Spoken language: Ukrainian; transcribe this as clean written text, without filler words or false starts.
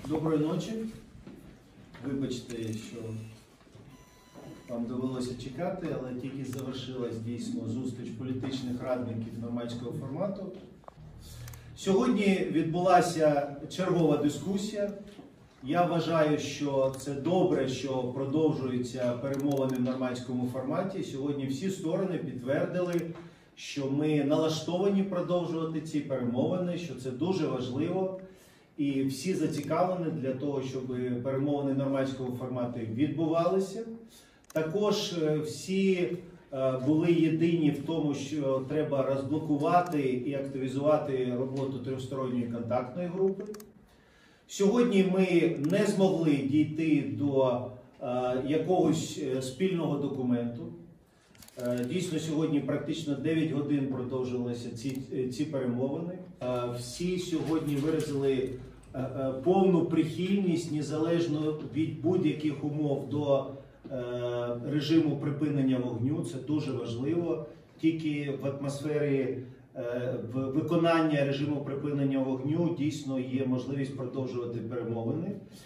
Доброї ночі. Вибачте, що вам довелося чекати, але тільки завершилась дійсно зустріч політичних радників нормандського формату. Сьогодні відбулася чергова дискусія. Я вважаю, що це добре, що продовжуються перемовини в нормандському форматі. Сьогодні всі сторони підтвердили, що ми налаштовані продовжувати ці перемовини, що це дуже важливо. І всі зацікавлені для того, щоб перемовини нормандського формату відбувалися. Також всі були єдині в тому, що треба розблокувати і активізувати роботу тристоронньої контактної групи. Сьогодні ми не змогли дійти до якогось спільного документу. Дійсно, сьогодні практично 9 годин продовжилися ці перемовини. Всі сьогодні виразили повну прихильність, незалежно від будь-яких умов, до режиму припинення вогню. Це дуже важливо. Тільки в атмосфері виконання режиму припинення вогню дійсно є можливість продовжувати перемовини.